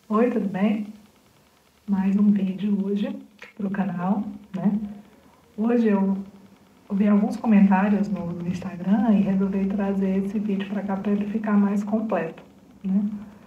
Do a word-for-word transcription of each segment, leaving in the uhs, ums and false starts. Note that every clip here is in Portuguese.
Oi, tudo bem? Mais um vídeo hoje para o canal, né? Hoje eu vi alguns comentários no, no Instagram e resolvi trazer esse vídeo para cá para ele ficar mais completo, né?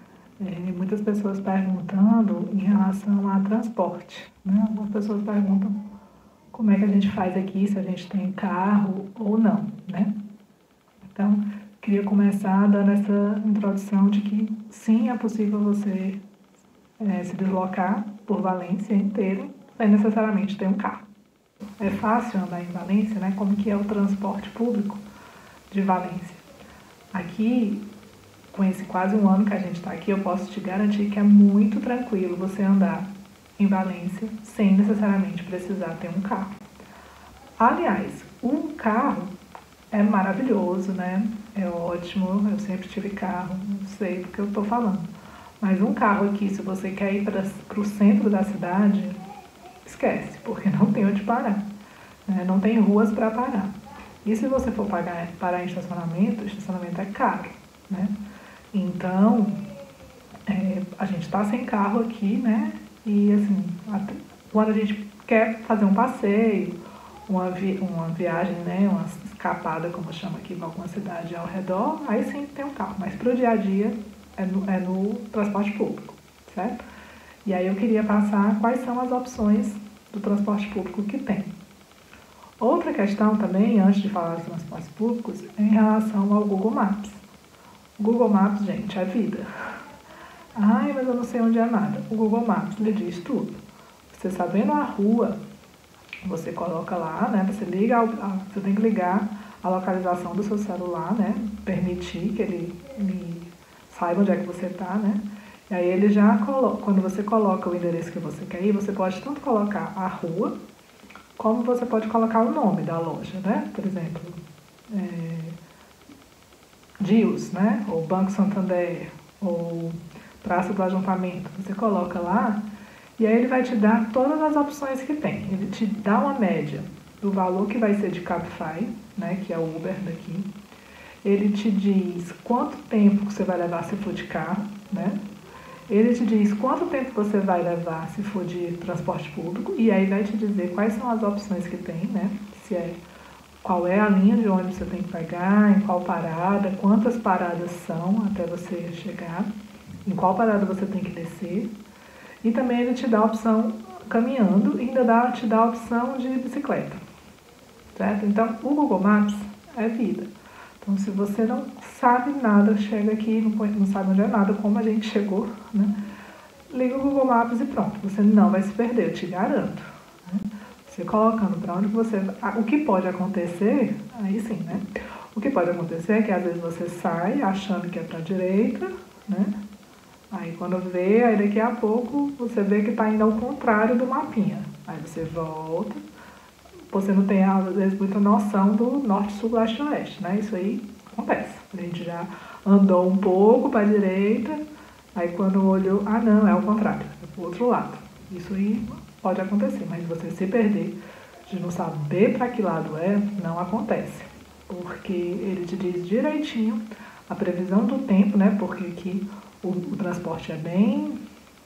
É, muitas pessoas perguntando em relação a transporte, né? Algumas pessoas perguntam como é que a gente faz aqui, se a gente tem carro ou não, né? Então, queria começar dando essa introdução de que sim, é possível você É, se deslocar por Valência inteiro sem necessariamente ter um carro. É fácil andar em Valência, né? Como que é o transporte público de Valência? Aqui, com esse quase um ano que a gente está aqui, eu posso te garantir que é muito tranquilo você andar em Valência sem necessariamente precisar ter um carro. Aliás, um carro é maravilhoso, né? É ótimo, eu sempre tive carro, não sei do que eu estou falando. Mas um carro aqui, se você quer ir para o centro da cidade, esquece, porque não tem onde parar, né? Não tem ruas para parar. E se você for pagar, parar em estacionamento, o estacionamento é caro, né? Então, é, a gente está sem carro aqui, né? E assim, até, quando a gente quer fazer um passeio, uma, vi, uma viagem, né? Uma escapada, como chama aqui, para alguma cidade ao redor, aí sim tem um carro. Mas para o dia a dia, é no, é no transporte público, certo? E aí eu queria passar quais são as opções do transporte público que tem. Outra questão também, antes de falar dos transportes públicos, é em relação ao Google Maps. O Google Maps, gente, é vida. Ai, mas eu não sei onde é nada. O Google Maps lhe diz tudo. Você sabendo a rua, você coloca lá, né? Você liga, ao, você tem que ligar a localização do seu celular, né? Permitir que ele me saiba onde é que você está, né? E aí ele já coloca, quando você coloca o endereço que você quer ir, você pode tanto colocar a rua, como você pode colocar o nome da loja, né? Por exemplo, é, Dios, né? Ou Banco Santander, ou Praça do Ajuntamento. Você coloca lá e aí ele vai te dar todas as opções que tem. Ele te dá uma média do valor que vai ser de Cabify, né? Que é o Uber daqui. Ele te diz quanto tempo você vai levar se for de carro, né? Ele te diz quanto tempo você vai levar se for de transporte público e aí vai te dizer quais são as opções que tem, né? Se é, qual é a linha de ônibus você tem que pegar, em qual parada, quantas paradas são até você chegar, em qual parada você tem que descer. E também ele te dá a opção caminhando e ainda dá, te dá a opção de bicicleta, certo? Então, o Google Maps é vida. Então, se você não sabe nada, chega aqui, não, não sabe onde é nada, como a gente chegou, né? Liga o Google Maps e pronto, você não vai se perder, eu te garanto. Né? Você colocando para onde você... O que pode acontecer, aí sim, né? O que pode acontecer é que às vezes você sai achando que é para a direita, né? Aí quando vê, aí daqui a pouco você vê que está indo ao contrário do mapinha. Aí você volta... Você não tem, às vezes, muita noção do norte, sul, leste e oeste, né? Isso aí acontece. A gente já andou um pouco para a direita, aí quando olhou, ah não, é o contrário, é para o outro lado. Isso aí pode acontecer, mas você se perder de não saber para que lado é, não acontece. Porque ele te diz direitinho a previsão do tempo, né? Porque aqui o, o transporte é bem,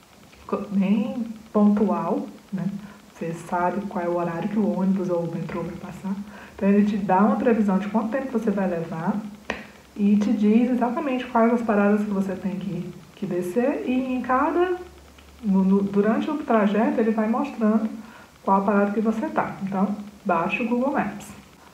bem pontual, né? Você sabe qual é o horário que o ônibus ou o metrô vai passar. Então ele te dá uma previsão de quanto tempo você vai levar e te diz exatamente quais as paradas que você tem que, que descer e em cada, no, no, durante o trajeto ele vai mostrando qual a parada que você está. Então, baixa o Google Maps.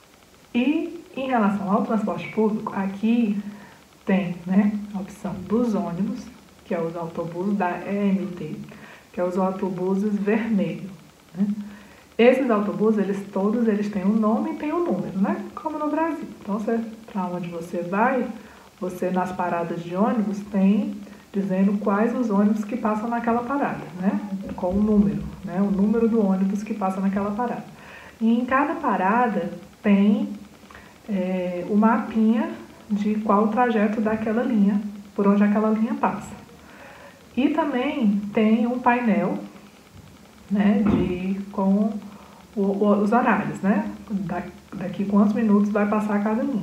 E em relação ao transporte público, aqui tem, né, a opção dos ônibus, que é os autobuses da E M T, que é os autobuses vermelhos. Né? Esses autobuses, eles todos eles têm um nome e têm um número, né? Como no Brasil. Então, para onde você vai, você nas paradas de ônibus tem dizendo quais os ônibus que passam naquela parada, né? Com o número, né? O número do ônibus que passa naquela parada. E em cada parada tem é, o mapinha de qual o trajeto daquela linha, por onde aquela linha passa. E também tem um painel, né, de, com o, o, os horários, né? Da, daqui quantos minutos vai passar cada linha.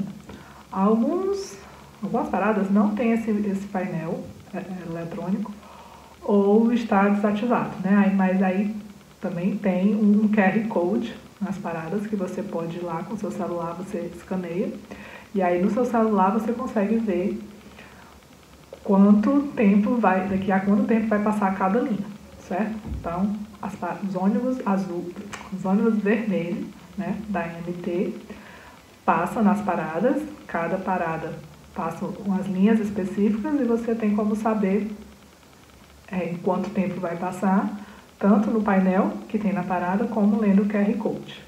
Alguns, algumas paradas não tem esse, esse painel é, é, eletrônico, ou está desativado, né? Aí, mas aí também tem um Q R Code nas paradas que você pode ir lá com o seu celular, você escaneia, e aí no seu celular você consegue ver quanto tempo vai, daqui a quanto tempo vai passar cada linha, certo? Então, as, os ônibus azul, os ônibus vermelhos, né, da M T, passam nas paradas, cada parada passa umas linhas específicas e você tem como saber é, em quanto tempo vai passar, tanto no painel que tem na parada, como lendo o Q R Code.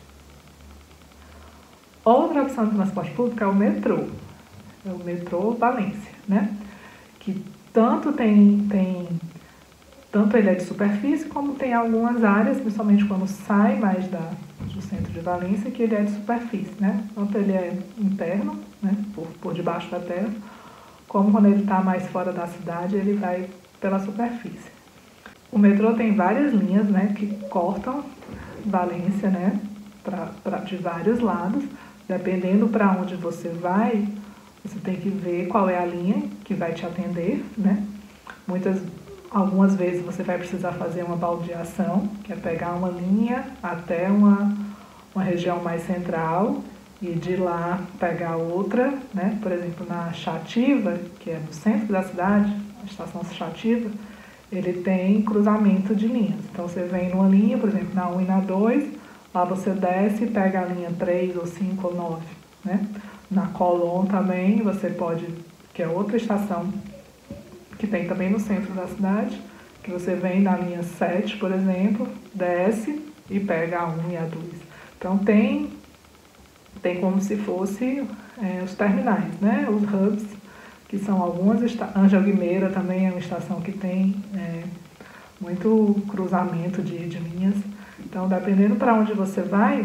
Outra opção de transporte público é o metrô, é o metrô Valência, né? Que tanto tem, tem, tanto ele é de superfície, como tem algumas áreas, principalmente quando sai mais da, do centro de Valência, que ele é de superfície, né? Tanto ele é interno, né? por, por debaixo da terra, como quando ele está mais fora da cidade, ele vai pela superfície. O metrô tem várias linhas, né, que cortam Valência, né, pra, pra, de vários lados. Dependendo para onde você vai, você tem que ver qual é a linha que vai te atender, né? Muitas, algumas vezes você vai precisar fazer uma baldeação, que é pegar uma linha até uma, uma região mais central e de lá pegar outra, né? Por exemplo, na Chativa, que é no centro da cidade, a estação Chativa, ele tem cruzamento de linhas. Então você vem numa linha, por exemplo, na um e na dois, lá você desce e pega a linha três ou cinco ou nove, né? Na Colón também você pode, que é outra estação que tem também no centro da cidade, que você vem na linha sete, por exemplo, desce e pega a um e a dois. Então tem, tem como se fosse é, os terminais, né? Os hubs, que são algumas estações. Ângela Guimeira também é uma estação que tem é, muito cruzamento de, de linhas. Então, dependendo para onde você vai,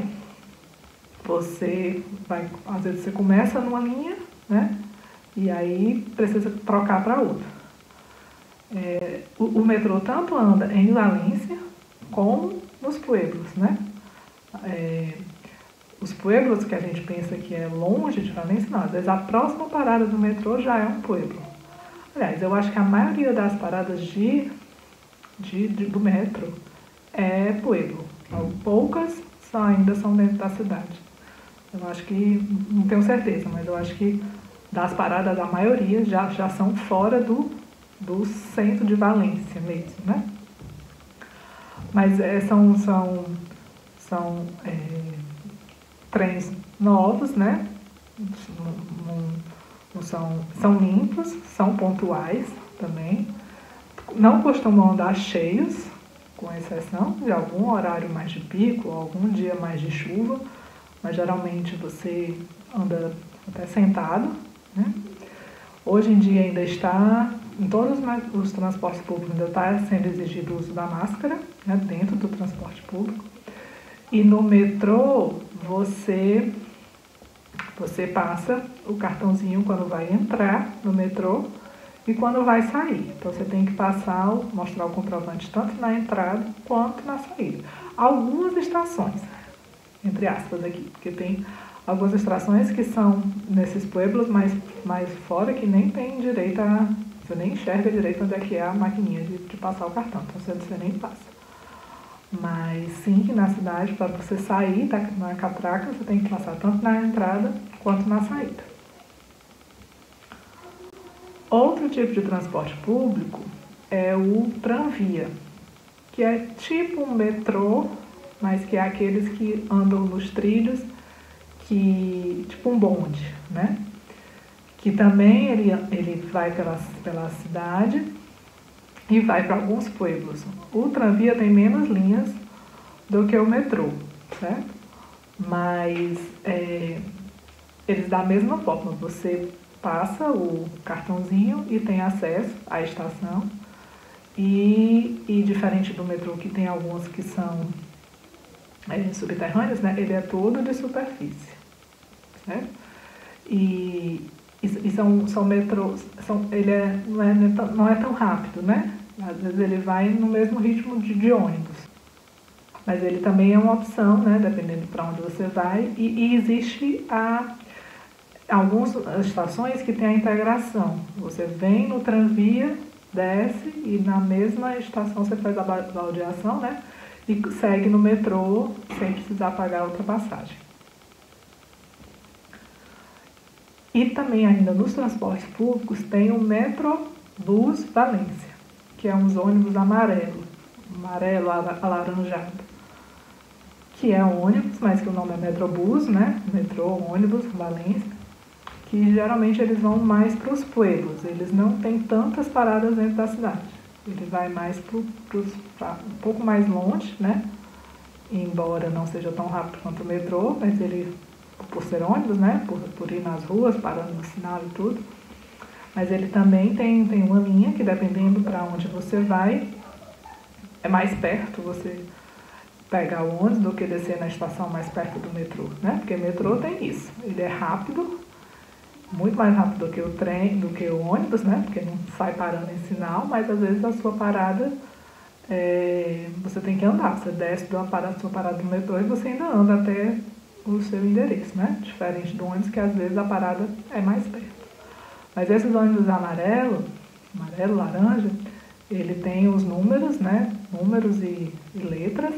você vai, às vezes você começa numa linha, né? E aí precisa trocar para outra. É, o, o metrô tanto anda em Valência como nos pueblos, né? É, os pueblos que a gente pensa que é longe de Valência, não. Às vezes a próxima parada do metrô já é um pueblo. Aliás, eu acho que a maioria das paradas de, de, de, do metrô é pueblo. Poucas só ainda são dentro da cidade. Eu acho que, não tenho certeza, mas eu acho que das paradas, a maioria já, já são fora do, do centro de Valência mesmo, né? Mas é, são, são, são é, trens novos, né? Não, não são, são limpos, são pontuais também. Não costumam andar cheios, com exceção de algum horário mais de pico, ou algum dia mais de chuva, mas geralmente você anda até sentado, né? Hoje em dia ainda está, em todos os transportes públicos ainda está sendo exigido o uso da máscara, né, dentro do transporte público. E no metrô você, você passa o cartãozinho quando vai entrar no metrô, e quando vai sair. Então você tem que passar, mostrar o comprovante tanto na entrada quanto na saída. Algumas estações, entre aspas aqui, porque tem algumas estações que são nesses pueblos mais, mais fora, que nem tem direito a... Você nem enxerga direito onde é que é a maquininha de, de passar o cartão, então você, você nem passa. Mas sim que na cidade, para você sair da, na catraca, você tem que passar tanto na entrada quanto na saída. Outro tipo de transporte público é o tranvia, que é tipo um metrô, mas que é aqueles que andam nos trilhos, que, tipo um bonde, né? Que também ele, ele vai pela, pela cidade e vai para alguns pueblos. O tranvia tem menos linhas do que o metrô, certo? Mas é, eles da mesma forma, você passa o cartãozinho e tem acesso à estação. E, e diferente do metrô, que tem alguns que são é, subterrâneos, né? Ele é todo de superfície, certo? E, e, e são, são metrôs, são, ele é, não, é, não é tão rápido, né? Às vezes ele vai no mesmo ritmo de, de ônibus. Mas ele também é uma opção, né? Dependendo para onde você vai. E, e existe a... algumas estações que tem a integração. Você vem no tranvia desce e na mesma estação você faz a baldeação, né? E segue no metrô sem precisar pagar a outra passagem. E também ainda nos transportes públicos tem o Metrobus Valência, que é uns ônibus amarelo, amarelo alaranjado, que é ônibus, mas que o nome é Metrobus, né? Metrô, ônibus, Valência, que geralmente eles vão mais para os pueblos, eles não têm tantas paradas dentro da cidade. Ele vai mais para um pouco mais longe, né? Embora não seja tão rápido quanto o metrô, mas ele, por ser ônibus, né? Por, por ir nas ruas, parando no sinal e tudo. Mas ele também tem, tem uma linha que, dependendo para onde você vai, é mais perto você pegar o ônibus do que descer na estação mais perto do metrô, né? Porque o metrô tem isso, ele é rápido, muito mais rápido do que o trem, do que o ônibus, né? Porque não sai parando em sinal, mas às vezes a sua parada, é, você tem que andar. Você desce da parada, sua parada do metrô e você ainda anda até o seu endereço, né? Diferente do ônibus, que às vezes a parada é mais perto. Mas esses ônibus amarelo, amarelo, laranja, ele tem os números, né? Números e, e letras.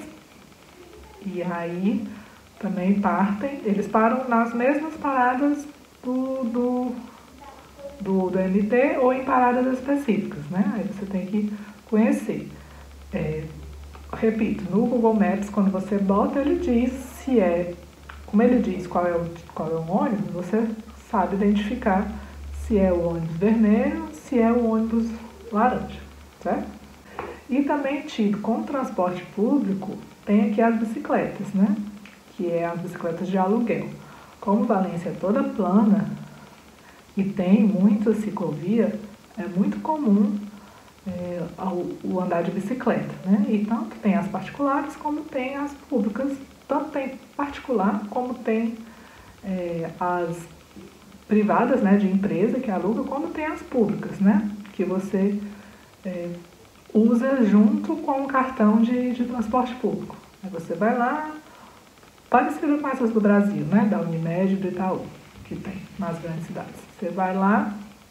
E aí também partem, eles param nas mesmas paradas Do, do, do, do M T ou em paradas específicas, né? Aí você tem que conhecer. É, repito, no Google Maps, quando você bota, ele diz se é, como ele diz qual é o, qual é o ônibus, você sabe identificar se é o ônibus vermelho, se é o ônibus laranja, certo? E também tido como transporte público, tem aqui as bicicletas, né? Que é as bicicletas de aluguel. Como Valência é toda plana e tem muita ciclovia, é muito comum é, o andar de bicicleta, né? E tanto tem as particulares como tem as públicas, tanto tem particular como tem é, as privadas, né, de empresa que aluga, como tem as públicas, né? Que você é, usa junto com o cartão de, de transporte público. Aí você vai lá, parecido com essas do Brasil, né? Da Unimed e do Itaú, que tem nas grandes cidades. Você vai lá,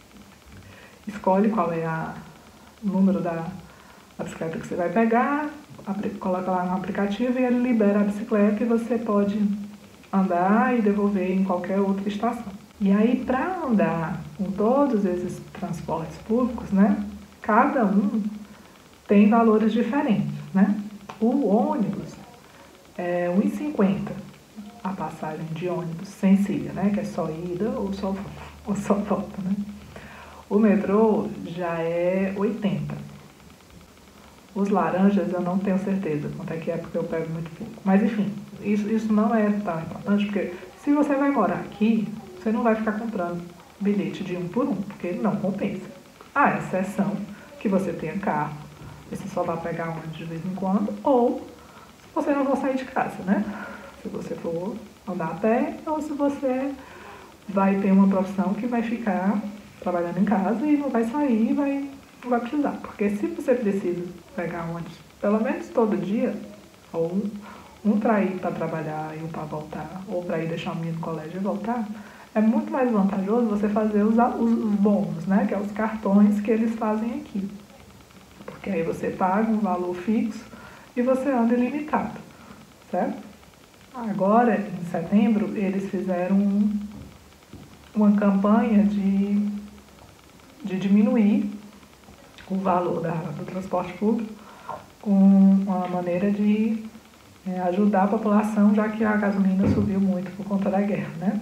escolhe qual é a, o número da, da bicicleta que você vai pegar, coloca lá no aplicativo e ele libera a bicicleta e você pode andar e devolver em qualquer outra estação. E aí, para andar com todos esses transportes públicos, né? Cada um tem valores diferentes, né? O ônibus é um real e cinquenta centavos a passagem de ônibus sem cilha, né? Que é só ida ou só, ou só volta, né? O metrô já é oitenta. Os laranjas eu não tenho certeza quanto é que é, porque eu pego muito pouco. Mas enfim, isso, isso não é tão importante, porque se você vai morar aqui, você não vai ficar comprando bilhete de um por um, porque não compensa. A exceção que você tenha carro, você só vai pegar ônibus de vez em quando, ou se você não for sair de casa, né? Se você for andar a pé, ou se você vai ter uma profissão que vai ficar trabalhando em casa e não vai sair e vai, não vai precisar. Porque se você precisa pegar ônibus pelo menos todo dia, ou um para ir para trabalhar e um para voltar, ou para ir deixar o menino no colégio e voltar, é muito mais vantajoso você fazer os, os, os bônus, né? Que é os cartões que eles fazem aqui. Porque aí você paga um valor fixo e você anda ilimitado, certo? Agora, em setembro, eles fizeram um, uma campanha de, de diminuir o valor da, do transporte público com uma maneira de é, ajudar a população, já que a gasolina subiu muito por conta da guerra, né?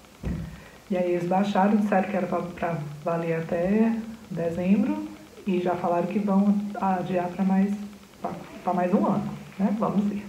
E aí eles baixaram, disseram que era para valer até dezembro e já falaram que vão adiar para mais, para mais um ano, né? Vamos ver.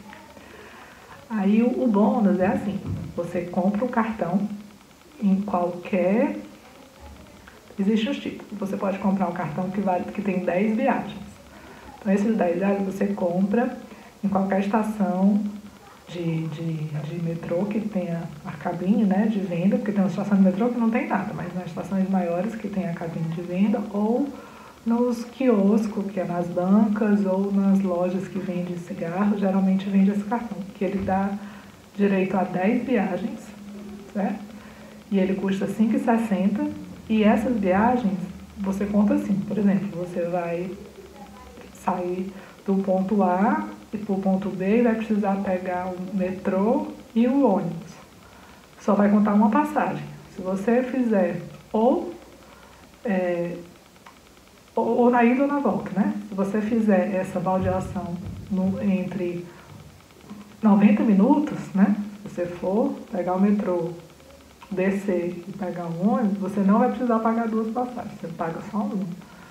Aí o, o bônus é assim, você compra o cartão em qualquer... Existem os tipos. Você pode comprar um cartão que, vale, que tem dez viagens. Então, esses dez viagens você compra em qualquer estação de, de, de metrô que tenha a cabine, né, de venda, porque tem uma estação de metrô que não tem nada, mas nas estações maiores que tem a cabine de venda, ou nos quioscos, que é nas bancas, ou nas lojas que vendem cigarro, geralmente vende esse cartão, que ele dá direito a dez viagens, certo? E ele custa cinco reais e sessenta centavos. E essas viagens, você conta assim, por exemplo, você vai sair do ponto A e para o ponto B e vai precisar pegar o metrô e o ônibus. Só vai contar uma passagem. Se você fizer ou, é, ou, ou na ida ou na volta, né? Se você fizer essa baldeação no, entre noventa minutos, né? Se você for pegar o metrô, descer e pegar o ônibus, você não vai precisar pagar duas passagens, você paga só uma.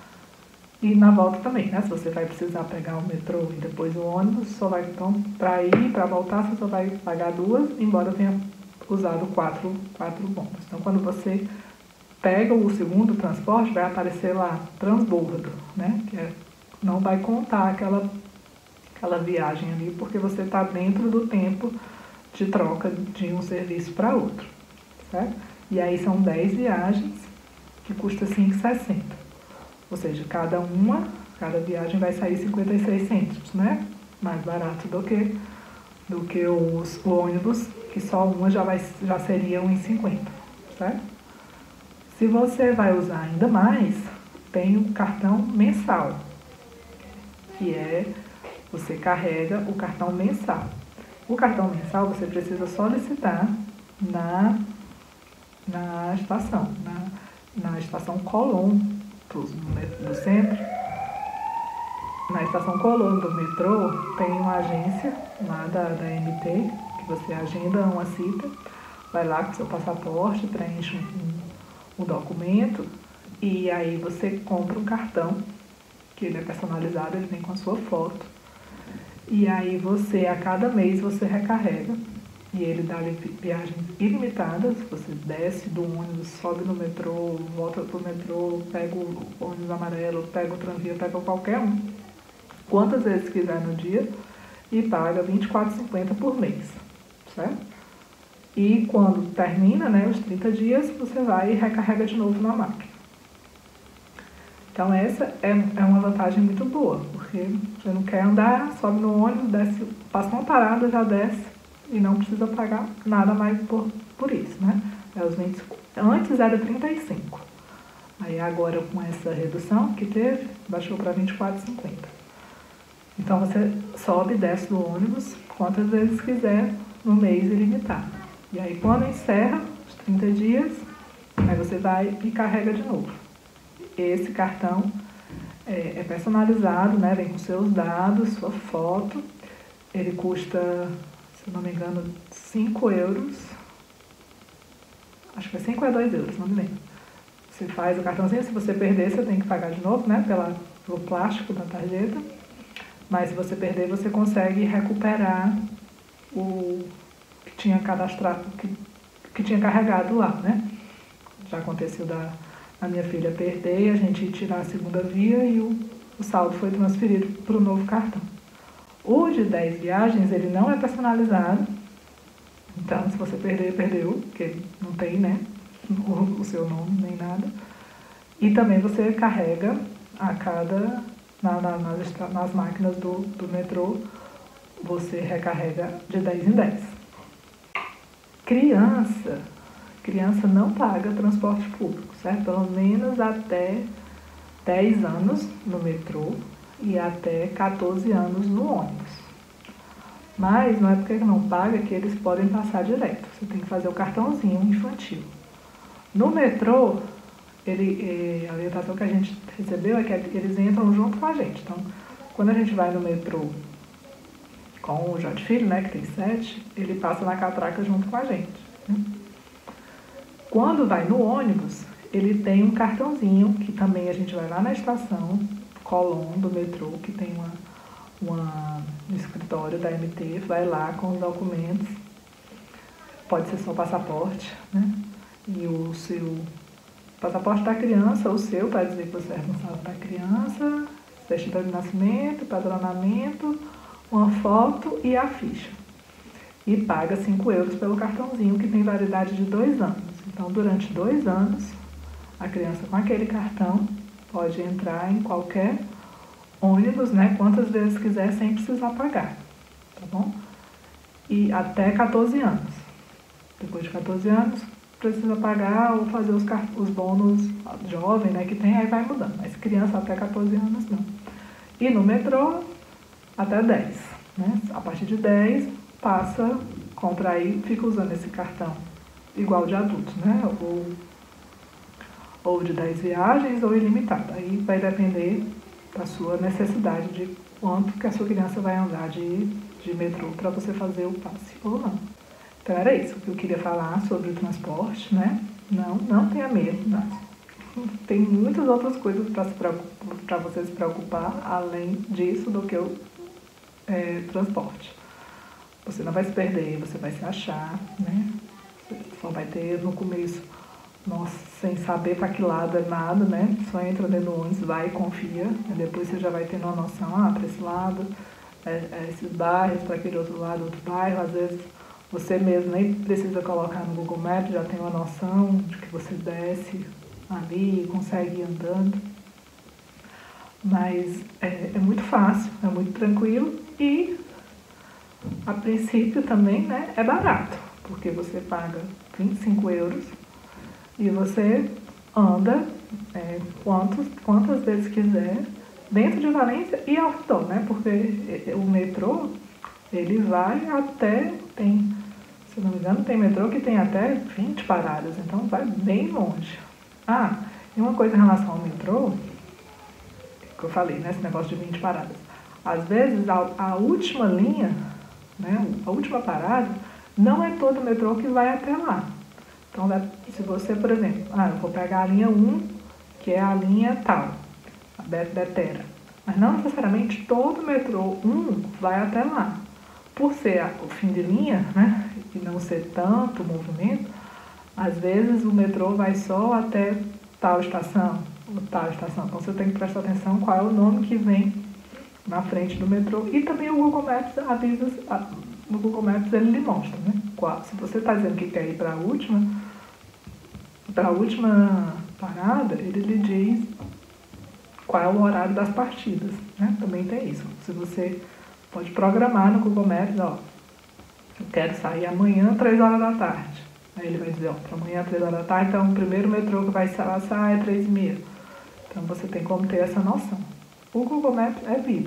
E na volta também, né? Se você vai precisar pegar o metrô e depois o ônibus, só vai, então, para ir e para voltar, você só vai pagar duas, embora tenha usado quatro, quatro bombas. Então, quando você pega o segundo transporte, vai aparecer lá, transbordo, né? Que é, não vai contar aquela, aquela viagem ali, porque você está dentro do tempo de troca de um serviço para outro, certo? E aí são dez viagens, que custa cinco reais e sessenta centavos. Ou seja, cada uma, cada viagem vai sair cinquenta e seis cêntimos, né? Mais barato do que, do que os, o ônibus, que só uma já, vai, já seria um real e cinquenta centavos, certo? Se você vai usar ainda mais, tem o cartão mensal, que é, você carrega o cartão mensal. O cartão mensal você precisa solicitar na, na estação, na, na estação Colombo do, do centro. Na estação Colombo do metrô tem uma agência lá da, da M T, que você agenda uma cita, vai lá com seu passaporte, preenche um, um documento e aí você compra um cartão, que ele é personalizado, ele vem com a sua foto. E aí você, a cada mês, você recarrega e ele dá viagens ilimitadas. Você desce do ônibus, sobe no metrô, volta pro metrô, pega o ônibus amarelo, pega o tramvia, pega qualquer um, quantas vezes quiser no dia, e paga vinte e quatro reais e cinquenta centavos por mês, certo? E quando termina, né, os trinta dias, você vai e recarrega de novo na máquina. Então essa é, é uma vantagem muito boa, porque você não quer andar, sobe no ônibus, desce, passa uma parada, já desce e não precisa pagar nada mais por, por isso, né? É os vinte, antes era trinta e cinco, aí agora com essa redução que teve, baixou para vinte e quatro reais e cinquenta centavos. Então você sobe e desce do ônibus quantas vezes quiser no mês ilimitado. E aí quando encerra os trinta dias, aí você vai e carrega de novo. Esse cartão é, é personalizado, né? Vem com seus dados, sua foto. Ele custa, se não me engano, cinco euros. Acho que é cinco a dois euros, não me lembro. Você faz o cartãozinho, se você perder, você tem que pagar de novo, né? Pela, pelo plástico da tarjeta. Mas se você perder, você consegue recuperar o que tinha cadastrado, que, que tinha carregado lá, né? Já aconteceu da a minha filha perder, a gente tirar a segunda via e o, o saldo foi transferido para o novo cartão. O de dez viagens, ele não é personalizado, então se você perder, perdeu, porque não tem, né, o, o seu nome nem nada. E também você carrega a cada, na, na, nas, nas máquinas do, do metrô, você recarrega de dez em dez. Criança, criança não paga transporte público, certo? Pelo menos até dez anos no metrô e até quatorze anos no ônibus. Mas não é porque não paga que eles podem passar direto. Você tem que fazer o cartãozinho infantil. No metrô, ele, a orientação que a gente recebeu é que eles entram junto com a gente. Então, quando a gente vai no metrô com o Jorge Filho, né, que tem sete, ele passa na catraca junto com a gente, né? Quando vai no ônibus, ele tem um cartãozinho, que também a gente vai lá na estação Colombo do metrô, que tem uma, uma, um escritório da M T, vai lá com os documentos, pode ser só o passaporte, né? E o seu passaporte da criança, o seu, para dizer que você é responsável da criança, certidão de nascimento, padronamento, uma foto e a ficha. E paga cinco euros pelo cartãozinho, que tem validade de dois anos. Então, durante dois anos, a criança com aquele cartão pode entrar em qualquer ônibus, né, quantas vezes quiser, sem precisar pagar, tá bom? E até quatorze anos. Depois de quatorze anos, precisa pagar ou fazer os, os bônus jovem, né, que tem, aí vai mudando. Mas criança até quatorze anos não. E no metrô, até dez. Né? A partir de dez, passa, contrair, fica usando esse cartão igual de adultos, né? Ou, ou de dez viagens ou ilimitado. Aí vai depender da sua necessidade de quanto que a sua criança vai andar de, de metrô para você fazer o passe ou não. Então era isso que eu queria falar sobre o transporte, né? Não, não tenha medo, não. Tem muitas outras coisas para você se preocupar, além disso, do que o é, transporte. Você não vai se perder, você vai se achar, né? Você só vai ter no começo, nossa, sem saber para que lado é nada, né? Só entra dentro do ônibus, vai e confia. E depois você já vai tendo uma noção, ah, para esse lado, é, é, esses bairros, para aquele outro lado, outro bairro. Às vezes você mesmo nem precisa colocar no Google Maps, já tem uma noção de que você desce ali, consegue ir andando. Mas é, é muito fácil, é muito tranquilo e, a princípio também, né, é barato, porque você paga vinte e cinco euros e você anda é, quantos, quantas vezes quiser dentro de Valência e ao redor, né, porque o metrô, ele vai até, tem, se não me engano, tem metrô que tem até vinte paradas, então vai bem longe. Ah, e uma coisa em relação ao metrô, que eu falei, né, esse negócio de vinte paradas. Às vezes, a, a última linha, né, a última parada, não é todo o metrô que vai até lá. Então, se você, por exemplo, ah, eu vou pegar a linha um, que é a linha tal, a Betera. Mas não necessariamente todo o metrô um vai até lá. Por ser a, o fim de linha, né, e não ser tanto movimento, às vezes o metrô vai só até tal estação, ou tal estação. Então você tem que prestar atenção qual é o nome que vem na frente do metrô. E também o Google Maps avisa, no Google Maps ele lhe mostra, né? Qual, se você está dizendo que quer ir para a última, para a última parada, ele lhe diz qual é o horário das partidas, né? Também tem isso. Se você pode programar no Google Maps, ó, eu quero sair amanhã, três horas da tarde. Aí ele vai dizer, ó, para amanhã, três horas da tarde, então o primeiro metrô que vai sair é três e meia. Então você tem como ter essa noção. O Google Maps é vida.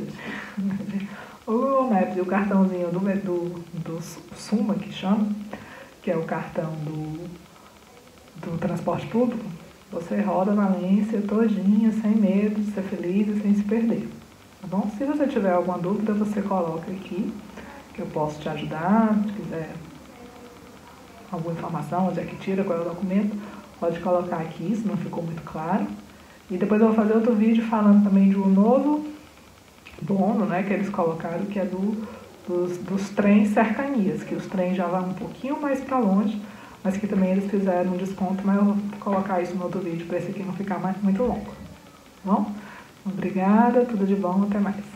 O Google Maps e o cartãozinho do, do, do Suma, que chama, que é o cartão do, do transporte público, você roda Valência todinha, sem medo de ser feliz e sem se perder. Tá bom? Se você tiver alguma dúvida, você coloca aqui, que eu posso te ajudar. Se quiser alguma informação, onde é que tira, qual é o documento, pode colocar aqui, se não ficou muito claro. E depois eu vou fazer outro vídeo falando também de um novo dono, né, que eles colocaram, que é do, dos, dos trens cercanias, que os trens já vão um pouquinho mais para longe, mas que também eles fizeram um desconto, mas eu vou colocar isso no outro vídeo para esse aqui não ficar mais, muito longo. Tá bom? Obrigada, tudo de bom, até mais.